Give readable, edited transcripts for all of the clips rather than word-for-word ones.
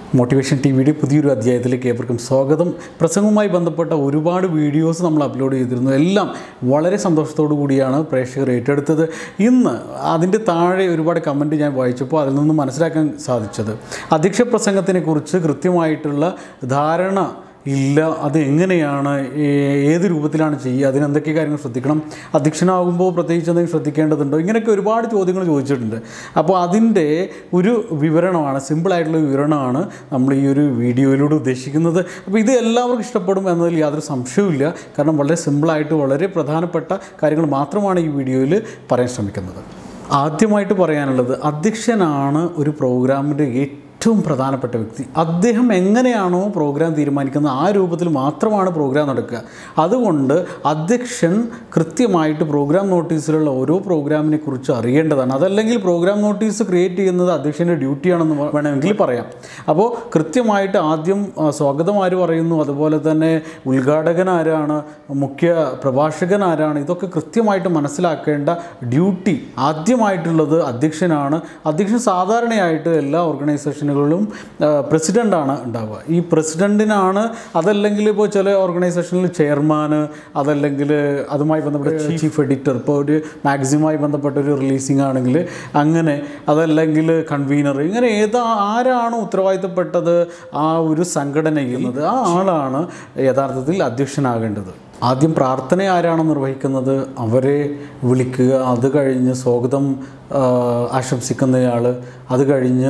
Motivation TV പുതിയൊരു അധ്യായത്തിലേക്ക് ഏവർക്കും സ്വാഗതം. പ്രസംഗവുമായി ബന്ധപ്പെട്ട ഒരുപാട് വീഡിയോസ് നമ്മൾ അപ്ലോഡ് ചെയ്തിരുന്നു. എല്ലാം വളരെ സന്തോഷത്തോടു കൂടിയാണ് പ്രേക്ഷകർ ഏറ്റെടുത്തത്. ഇന്ന് അതിൻ്റെ താഴെ ഒരുപാട് കമൻറ്റ് ഞാൻ വായിച്ചപ്പോൾ അതിൽ നിന്ന് മനസ്സിലാക്കാൻ സാധിച്ചത് അധ്യക്ഷ പ്രസംഗത്തിനെക്കുറിച്ച് കൃത്യമായിട്ടുള്ള ധാരണ ഇല്ല. അത് എങ്ങനെയാണ്, ഏത് രൂപത്തിലാണ് ചെയ്യുക, അതിനെന്തൊക്കെ കാര്യങ്ങൾ ശ്രദ്ധിക്കണം, അധ്യക്ഷനാകുമ്പോൾ പ്രത്യേകിച്ച് എന്തെങ്കിലും ശ്രദ്ധിക്കേണ്ടതുണ്ടോ, ഇങ്ങനെയൊക്കെ ഒരുപാട് ചോദ്യങ്ങൾ ചോദിച്ചിട്ടുണ്ട്. അപ്പോൾ അതിൻ്റെ ഒരു വിവരണമാണ്, സിമ്പിളായിട്ടുള്ള വിവരണമാണ് നമ്മൾ ഈ ഒരു വീഡിയോയിലൂടെ ഉദ്ദേശിക്കുന്നത്. അപ്പോൾ ഇത് എല്ലാവർക്കും ഇഷ്ടപ്പെടും എന്നതിൽ യാതൊരു സംശയവുമില്ല. കാരണം വളരെ സിമ്പിളായിട്ട് വളരെ പ്രധാനപ്പെട്ട കാര്യങ്ങൾ മാത്രമാണ് ഈ വീഡിയോയിൽ പറയാൻ ശ്രമിക്കുന്നത്. ആദ്യമായിട്ട് പറയാനുള്ളത്, അധ്യക്ഷനാണ് ഒരു പ്രോഗ്രാമിൻ്റെ ഏറ്റവും പ്രധാനപ്പെട്ട വ്യക്തി. അദ്ദേഹം എങ്ങനെയാണോ പ്രോഗ്രാം തീരുമാനിക്കുന്നത് ആ രൂപത്തിൽ മാത്രമാണ് പ്രോഗ്രാം നടക്കുക. അതുകൊണ്ട് അധ്യക്ഷൻ കൃത്യമായിട്ട് പ്രോഗ്രാം നോട്ടീസിലുള്ള ഓരോ പ്രോഗ്രാമിനെ കുറിച്ച് അറിയേണ്ടതാണ്. അതല്ലെങ്കിൽ പ്രോഗ്രാം നോട്ടീസ് ക്രിയേറ്റ് ചെയ്യുന്നത് അധ്യക്ഷൻ്റെ ഡ്യൂട്ടിയാണെന്ന് വേണമെങ്കിൽ പറയാം. അപ്പോൾ കൃത്യമായിട്ട് ആദ്യം സ്വാഗതം ആര് പറയുന്നു, അതുപോലെ തന്നെ ഉദ്ഘാടകൻ ആരാണ്, മുഖ്യ പ്രഭാഷകൻ ആരാണ്, ഇതൊക്കെ കൃത്യമായിട്ട് മനസ്സിലാക്കേണ്ട ഡ്യൂട്ടി ആദ്യമായിട്ടുള്ളത് അധ്യക്ഷനാണ്. അധ്യക്ഷൻ സാധാരണയായിട്ട് എല്ലാ ഓർഗനൈസേഷനും പ്രസിഡൻ്റാണ് ഉണ്ടാവുക. ഈ പ്രസിഡൻറ്റിനാണ്, അതല്ലെങ്കിൽ ഇപ്പോൾ ചില ഓർഗനൈസേഷനിൽ ചെയർമാന്, അതല്ലെങ്കിൽ അതുമായി ബന്ധപ്പെട്ട ചീഫ് എഡിറ്റർ, ഇപ്പോൾ ഒരു മാഗസിനുമായി ബന്ധപ്പെട്ട ഒരു റിലീസിംഗ് ആണെങ്കിൽ അങ്ങനെ, അതല്ലെങ്കിൽ കൺവീനർ, ഇങ്ങനെ ആരാണ് ഉത്തരവാദിത്തപ്പെട്ടത് ആ ഒരു സംഘടനയിൽ, ആ ആളാണ് യഥാർത്ഥത്തിൽ അധ്യക്ഷനാകേണ്ടത്. ആദ്യം പ്രാർത്ഥന ആരാണ് നിർവഹിക്കുന്നത് അവരെ വിളിക്കുക, അത് കഴിഞ്ഞ് സ്വാഗതം ആശംസിക്കുന്നയാൾ, അത് കഴിഞ്ഞ്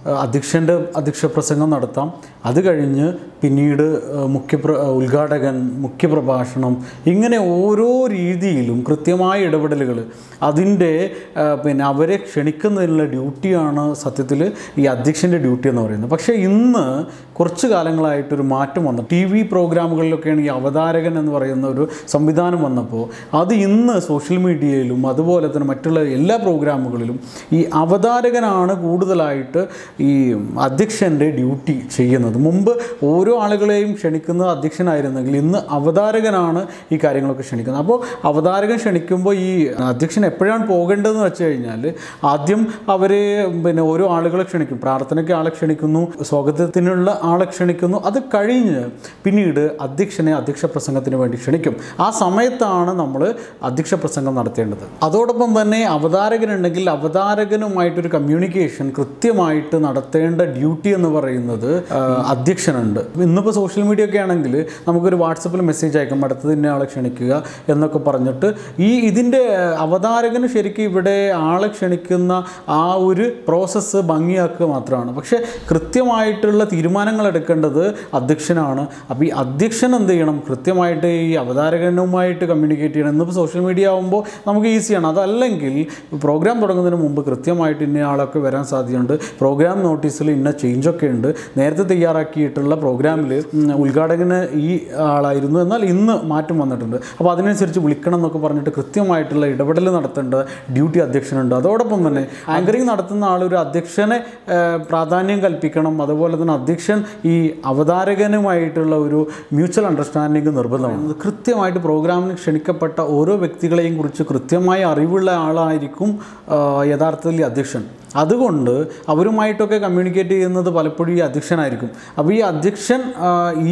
അധ്യക്ഷ പ്രസംഗം നടത്താം, അത് കഴിഞ്ഞ് പിന്നീട് ഉദ്ഘാടകൻ, മുഖ്യപ്രഭാഷണം, ഇങ്ങനെ ഓരോ രീതിയിലും കൃത്യമായ ഇടപെടലുകൾ, അതിൻ്റെ അവരെ ക്ഷണിക്കുന്നതിനുള്ള ഡ്യൂട്ടിയാണ് സത്യത്തിൽ ഈ അധ്യക്ഷൻ്റെ ഡ്യൂട്ടി എന്ന് പറയുന്നത്. പക്ഷേ ഇന്ന് കുറച്ച് കാലങ്ങളായിട്ടൊരു മാറ്റം വന്നു. TV പ്രോഗ്രാമുകളിലൊക്കെയാണ് ഈ അവതാരകൻ എന്ന് പറയുന്ന ഒരു സംവിധാനം വന്നപ്പോൾ അത് ഇന്ന് സോഷ്യൽ മീഡിയയിലും അതുപോലെ തന്നെ മറ്റുള്ള എല്ലാ പ്രോഗ്രാമുകളിലും ഈ അവതാരകനാണ് കൂടുതലായിട്ട് ഈ അധ്യക്ഷൻ്റെ ഡ്യൂട്ടി ചെയ്യുന്നത്. മുമ്പ് ഓരോ ആളുകളെയും ക്ഷണിക്കുന്നത് അധ്യക്ഷനായിരുന്നെങ്കിൽ ഇന്ന് അവതാരകനാണ് ഈ കാര്യങ്ങളൊക്കെ ക്ഷണിക്കുന്നത്. അപ്പോൾ അവതാരകൻ ക്ഷണിക്കുമ്പോൾ ഈ അധ്യക്ഷൻ എപ്പോഴാണ് പോകേണ്ടതെന്ന് വെച്ച് കഴിഞ്ഞാൽ ആദ്യം അവർ ഓരോ ആളുകളെ ക്ഷണിക്കും. പ്രാർത്ഥനയ്ക്ക് ആളെ ക്ഷണിക്കുന്നു, സ്വാഗതത്തിനുള്ള ആളെ ക്ഷണിക്കുന്നു, അത് കഴിഞ്ഞ് പിന്നീട് അധ്യക്ഷനെ അധ്യക്ഷ പ്രസംഗത്തിന് വേണ്ടി ക്ഷണിക്കും. ആ സമയത്താണ് നമ്മൾ അധ്യക്ഷ പ്രസംഗം നടത്തേണ്ടത്. അതോടൊപ്പം തന്നെ അവതാരകനുണ്ടെങ്കിൽ അവതാരകനുമായിട്ടൊരു കമ്മ്യൂണിക്കേഷൻ കൃത്യമായിട്ട് നടത്തേണ്ട ഡ്യൂട്ടി എന്ന് പറയുന്നത് അധ്യക്ഷനുണ്ട്. ഇന്നിപ്പോൾ സോഷ്യൽ മീഡിയ ഒക്കെ ആണെങ്കിൽ നമുക്കൊരു വാട്സപ്പിൽ മെസ്സേജ് അയക്കാം, അടുത്തത് ഇന്ന ആളെ ക്ഷണിക്കുക എന്നൊക്കെ പറഞ്ഞിട്ട്. ഇതിൻ്റെ അവതാരകന് ശരിക്കും ഇവിടെ ആളെ ക്ഷണിക്കുന്ന ആ ഒരു പ്രോസസ്സ് ഭംഗിയാക്കുക മാത്രമാണ്. പക്ഷേ കൃത്യമായിട്ടുള്ള തീരുമാനങ്ങൾ എടുക്കേണ്ടത് അധ്യക്ഷനാണ്. അപ്പോൾ ഈ അധ്യക്ഷൻ എന്ത് ചെയ്യണം, കൃത്യമായിട്ട് ഈ അവതാരകനുമായിട്ട് കമ്മ്യൂണിക്കേറ്റ് ചെയ്യണം. ഇന്നിപ്പോൾ സോഷ്യൽ മീഡിയ ആകുമ്പോൾ നമുക്ക് ഈസിയാണ്. അതല്ലെങ്കിൽ പ്രോഗ്രാം തുടങ്ങുന്നതിന് മുമ്പ് കൃത്യമായിട്ട് ഇന്ന ആളൊക്കെ വരാൻ സാധ്യതയുണ്ട്, പ്രോഗ്രാം നോട്ടീസിൽ ഇന്ന ചേഞ്ചൊക്കെ ഉണ്ട്, നേരത്തെ തയ്യാറാക്കിയിട്ടുള്ള പ്രോഗ്രാമിൽ ഉദ്ഘാടകന് ഈ ആളായിരുന്നു, എന്നാൽ ഇന്ന് മാറ്റം വന്നിട്ടുണ്ട്, അപ്പോൾ അതിനനുസരിച്ച് വിളിക്കണം എന്നൊക്കെ പറഞ്ഞിട്ട് കൃത്യമായിട്ടുള്ള ഇടപെടൽ നടത്തേണ്ട ഡ്യൂട്ടി അധ്യക്ഷനുണ്ട്. അതോടൊപ്പം തന്നെ ആങ്കറിങ് നടത്തുന്ന ആൾ ഒരു അധ്യക്ഷനെ പ്രാധാന്യം കൽപ്പിക്കണം. അതുപോലെ തന്നെ അധ്യക്ഷൻ ഈ അവതാരകനുമായിട്ടുള്ള ഒരു മ്യൂച്വൽ അണ്ടർസ്റ്റാൻഡിങ് നിർബന്ധമാണ്. കൃത്യമായിട്ട് പ്രോഗ്രാമിന് ക്ഷണിക്കപ്പെട്ട ഓരോ വ്യക്തികളെയും കുറിച്ച് കൃത്യമായ അറിവുള്ള ആളായിരിക്കും യഥാർത്ഥത്തിൽ അധ്യക്ഷൻ. അതുകൊണ്ട് അവരുമായിട്ടൊക്കെ കമ്മ്യൂണിക്കേറ്റ് ചെയ്യുന്നത് പലപ്പോഴും ഈ അധ്യക്ഷനായിരിക്കും. അപ്പോൾ ഈ അധ്യക്ഷൻ ഈ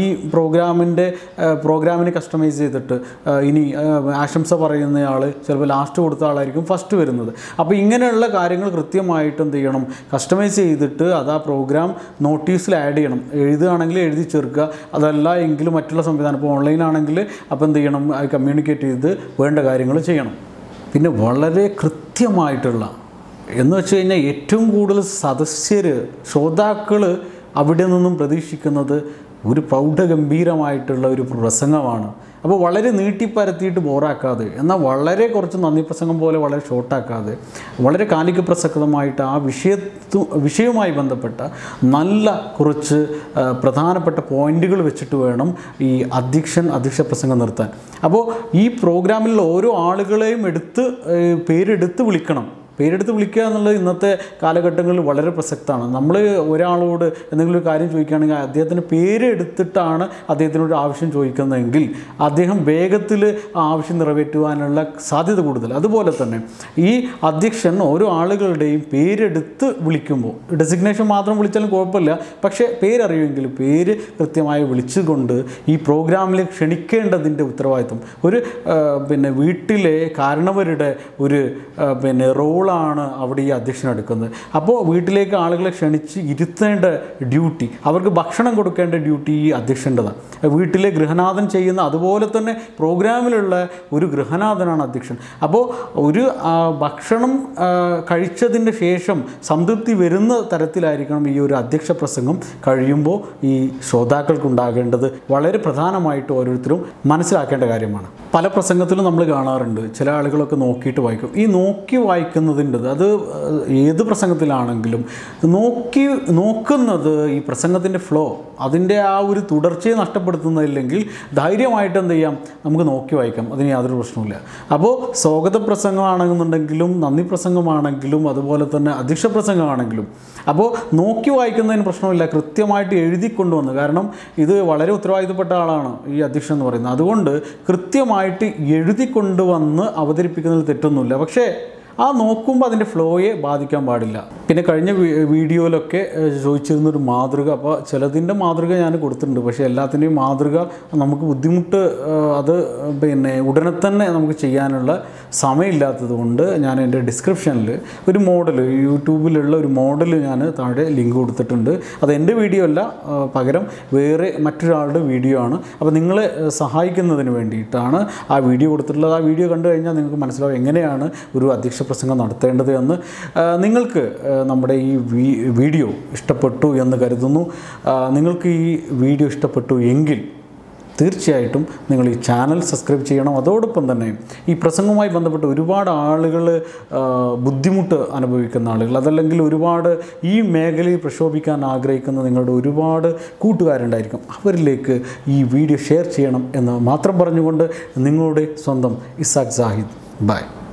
പ്രോഗ്രാമിനെ കസ്റ്റമൈസ് ചെയ്തിട്ട് ഇനി ആശംസ പറയുന്നയാൾ ചിലപ്പോൾ ലാസ്റ്റ് കൊടുത്ത ആളായിരിക്കും ഫസ്റ്റ് വരുന്നത്. അപ്പോൾ ഇങ്ങനെയുള്ള കാര്യങ്ങൾ കൃത്യമായിട്ട് എന്ത് ചെയ്യണം, കസ്റ്റമൈസ് ചെയ്തിട്ട് അത് ആ പ്രോഗ്രാം നോട്ടീസിൽ ആഡ് ചെയ്യണം. എഴുതുകയാണെങ്കിൽ എഴുതി ചേർക്കുക, അതല്ല എങ്കിൽ മറ്റുള്ള സംവിധാനം, ഇപ്പോൾ ഓൺലൈനാണെങ്കിൽ അപ്പോൾ എന്ത് ചെയ്യണം, അത് കമ്മ്യൂണിക്കേറ്റ് ചെയ്ത് വേണ്ട കാര്യങ്ങൾ ചെയ്യണം. പിന്നെ വളരെ കൃത്യമായിട്ടുള്ള എന്ന് വെച്ച് കഴിഞ്ഞാൽ ഏറ്റവും കൂടുതൽ സദസ്യർ, ശ്രോതാക്കൾ അവിടെ നിന്നും പ്രതീക്ഷിക്കുന്നത് ഒരു പ്രൗഢഗംഭീരമായിട്ടുള്ള ഒരു പ്രസംഗമാണ്. അപ്പോൾ വളരെ നീട്ടിപ്പരത്തിയിട്ട് ബോറാക്കാതെ, എന്നാൽ വളരെ കുറച്ച് നന്ദി പ്രസംഗം പോലെ വളരെ ഷോർട്ടാക്കാതെ, വളരെ കാലിക പ്രസക്തമായിട്ട് ആ വിഷയവുമായി ബന്ധപ്പെട്ട നല്ല കുറച്ച് പ്രധാനപ്പെട്ട പോയിന്റുകൾ വെച്ചിട്ട് വേണം ഈ അധ്യക്ഷ പ്രസംഗം നിർത്താൻ. അപ്പോൾ ഈ പ്രോഗ്രാമിലുള്ള ഓരോ ആളുകളെയും പേരെടുത്ത് വിളിക്കണം. പേരെടുത്ത് വിളിക്കുക എന്നുള്ളത് ഇന്നത്തെ കാലഘട്ടങ്ങളിൽ വളരെ പ്രസക്തമാണ്. നമ്മൾ ഒരാളോട് എന്തെങ്കിലും ഒരു കാര്യം ചോദിക്കുകയാണെങ്കിൽ അദ്ദേഹത്തിന് പേരെടുത്തിട്ടാണ് അദ്ദേഹത്തിനൊരു ആവശ്യം ചോദിക്കുന്നതെങ്കിൽ അദ്ദേഹം വേഗത്തിൽ ആ ആവശ്യം നിറവേറ്റുവാനുള്ള സാധ്യത കൂടുതൽ. അതുപോലെ തന്നെ ഈ അധ്യക്ഷൻ ഓരോ ആളുകളുടെയും പേരെടുത്ത് വിളിക്കുമ്പോൾ, ഡെസിഗ്നേഷൻ മാത്രം വിളിച്ചാലും കുഴപ്പമില്ല, പക്ഷേ പേരറിയുമെങ്കിൽ പേര് കൃത്യമായി വിളിച്ചുകൊണ്ട് ഈ പ്രോഗ്രാമിലേക്ക് ക്ഷണിക്കേണ്ടതിൻ്റെ ഉത്തരവാദിത്വം ഒരു വീട്ടിലെ കാരണവരുടെ ഒരു റോളാണ് അവിടെ ഈ അധ്യക്ഷൻ എടുക്കുന്നത്. അപ്പോൾ വീട്ടിലേക്ക് ആളുകളെ ക്ഷണിച്ച് ഇരുത്തേണ്ട ഡ്യൂട്ടി, അവർക്ക് ഭക്ഷണം കൊടുക്കേണ്ട ഡ്യൂട്ടി ഈ അധ്യക്ഷൻ്റെതാണ്. വീട്ടിലെ ഗൃഹനാഥൻ ചെയ്യുന്ന അതുപോലെ തന്നെ പ്രോഗ്രാമിലുള്ള ഒരു ഗൃഹനാഥനാണ് അധ്യക്ഷൻ. അപ്പോൾ ഒരു ഭക്ഷണം കഴിച്ചതിൻ്റെ ശേഷം സംതൃപ്തി വരുന്ന തരത്തിലായിരിക്കണം ഈ ഒരു അധ്യക്ഷ പ്രസംഗം കഴിയുമ്പോൾ ഈ ശ്രോതാക്കൾക്കുണ്ടാകേണ്ടത്. വളരെ പ്രധാനമായിട്ട് ഓരോരുത്തരും മനസ്സിലാക്കേണ്ട കാര്യമാണ്. പല പ്രസംഗത്തിലും നമ്മൾ കാണാറുണ്ട് ചില ആളുകളൊക്കെ നോക്കിയിട്ട് വായിക്കും. ഈ നോക്കി വായിക്കുന്നതിൻ്റെത് അത് ഏത് പ്രസംഗത്തിലാണെങ്കിലും നോക്കുന്നത് ഈ പ്രസംഗത്തിൻ്റെ ഫ്ലോ, അതിൻ്റെ ആ ഒരു തുടർച്ചയെ നഷ്ടപ്പെടുത്തുന്നില്ലെങ്കിൽ ധൈര്യമായിട്ട് എന്ത് ചെയ്യാം, നമുക്ക് നോക്കി വായിക്കാം, അതിന് യാതൊരു പ്രശ്നവുമില്ല. അപ്പോൾ സ്വാഗത പ്രസംഗമാണെന്നുണ്ടെങ്കിലും നന്ദി പ്രസംഗമാണെങ്കിലും അതുപോലെ തന്നെ അധ്യക്ഷ പ്രസംഗമാണെങ്കിലും അപ്പോൾ നോക്കി വായിക്കുന്നതിന് പ്രശ്നമില്ല, കൃത്യമായിട്ട് എഴുതിക്കൊണ്ടുവന്ന്. കാരണം ഇത് വളരെ ഉത്തരവാദിത്തപ്പെട്ട ആളാണ് ഈ അധ്യക്ഷൻ എന്ന് പറയുന്നത്. അതുകൊണ്ട് കൃത്യമായിട്ട് എഴുതിക്കൊണ്ടുവന്ന് അവതരിപ്പിക്കുന്നതിൽ തെറ്റൊന്നുമില്ല. പക്ഷേ ആ നോക്കുമ്പോൾ അതിൻ്റെ ഫ്ലോയെ ബാധിക്കാൻ പാടില്ല. പിന്നെ കഴിഞ്ഞ വീഡിയോയിലൊക്കെ ചോദിച്ചിരുന്നൊരു മാതൃക, അപ്പോൾ ചിലതിൻ്റെ മാതൃക ഞാൻ കൊടുത്തിട്ടുണ്ട്, പക്ഷേ എല്ലാത്തിൻ്റെയും മാതൃക നമുക്ക് ബുദ്ധിമുട്ട്, അത് ഉടനെ തന്നെ നമുക്ക് ചെയ്യാനുള്ള സമയമില്ലാത്തത് കൊണ്ട് ഞാൻ എൻ്റെ ഡിസ്ക്രിപ്ഷനിൽ ഒരു മോഡൽ, യൂട്യൂബിലുള്ള ഒരു മോഡൽ ഞാൻ താഴെ ലിങ്ക് കൊടുത്തിട്ടുണ്ട്. അത് എൻ്റെ വീഡിയോ അല്ല, പകരം വേറെ മറ്റൊരാളുടെ വീഡിയോ ആണ്. അപ്പോൾ നിങ്ങളെ സഹായിക്കുന്നതിന് വേണ്ടിയിട്ടാണ് ആ വീഡിയോ കൊടുത്തിട്ടുള്ളത്. ആ വീഡിയോ കണ്ടു കഴിഞ്ഞാൽ നിങ്ങൾക്ക് മനസ്സിലാവും എങ്ങനെയാണ് ഒരു അധ്യക്ഷ പ്രസംഗം നടത്തേണ്ടത് എന്ന്. നിങ്ങൾക്ക് നമ്മുടെ ഈ വീഡിയോ ഇഷ്ടപ്പെട്ടു എന്ന് കരുതുന്നു. നിങ്ങൾക്ക് ഈ വീഡിയോ ഇഷ്ടപ്പെട്ടു എങ്കിൽ തീർച്ചയായിട്ടും നിങ്ങൾ ഈ ചാനൽ സബ്സ്ക്രൈബ് ചെയ്യണം. അതോടൊപ്പം തന്നെ ഈ പ്രസംഗവുമായി ബന്ധപ്പെട്ട് ഒരുപാട് ആളുകൾ ബുദ്ധിമുട്ട് അനുഭവിക്കുന്ന ആളുകൾ, അതല്ലെങ്കിൽ ഒരുപാട് ഈ മേഖലയിൽ പ്രക്ഷോഭിക്കാൻ ആഗ്രഹിക്കുന്ന നിങ്ങളുടെ ഒരുപാട് കൂട്ടുകാരുണ്ടായിരിക്കും. അവരിലേക്ക് ഈ വീഡിയോ ഷെയർ ചെയ്യണം എന്ന് മാത്രം പറഞ്ഞുകൊണ്ട് നിങ്ങളുടെ സ്വന്തം ഇസാഖ് സാഹിദ്. ബൈ.